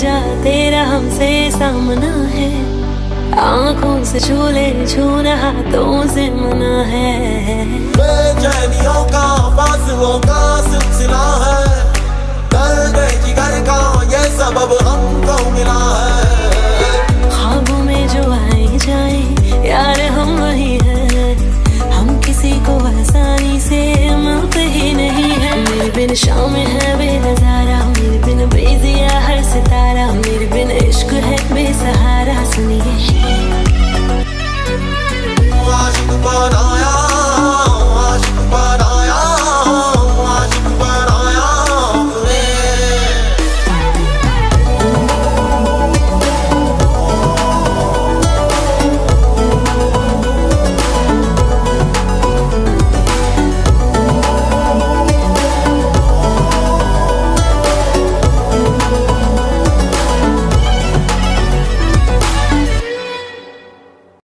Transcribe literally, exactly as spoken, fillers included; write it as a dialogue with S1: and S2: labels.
S1: जा तेरा हमसे सामना है, आंखों से छूले छूना हाथों से मना है।
S2: बेचैनियों का फासलों का सिलसिला है, दर्द जिगर का ये सबब हमको मिला है।
S1: ख्वाबों में जो आए जाए यार हम वही हैं, हम किसी को आसानी से मिलते ही नहीं है। मेरे बिन शाम है बेनजारा, मेरे बिन बेजिया हर सितारा, मेरे बिन इश्क है बेसहारा। सुनिए